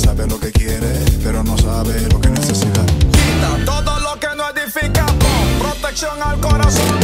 sabe lo que quiere, pero no sabe lo que necesita. Quita todo lo que no edifica, pon protección al corazón.